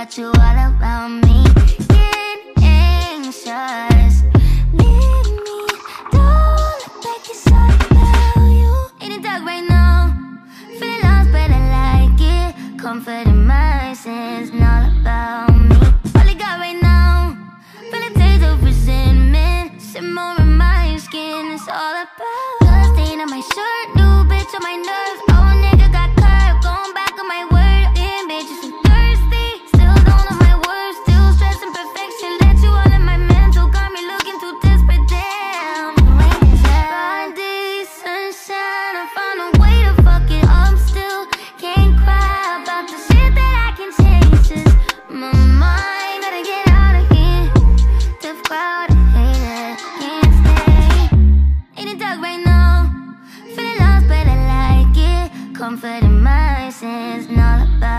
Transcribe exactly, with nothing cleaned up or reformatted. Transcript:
about you, all about me. Getting anxious, leave me, don't look like it's all about you. In the dark right now, feeling lost but I like it. Comfort in my sins, not about me. All I got right now, feel a taste of resentment, simmer in my skin, it's all about. Blood stain on my shirt, new bitch on my nerves. Oh nigga got curved, going back on my word. Damn bitch, you so thirsty, still don't know my words. Still stressing perfection, let you all in my mental. Got me looking too desperate, damn. When is that? Friday, sunshine, I found a way to fuck it up still. Can't cry about the shit that I can change. Just my mind, gotta get out of here. Tough crowd, hate it, can't stay. In the dark right now, feeling lost but I like it. Comfort in my sins, not about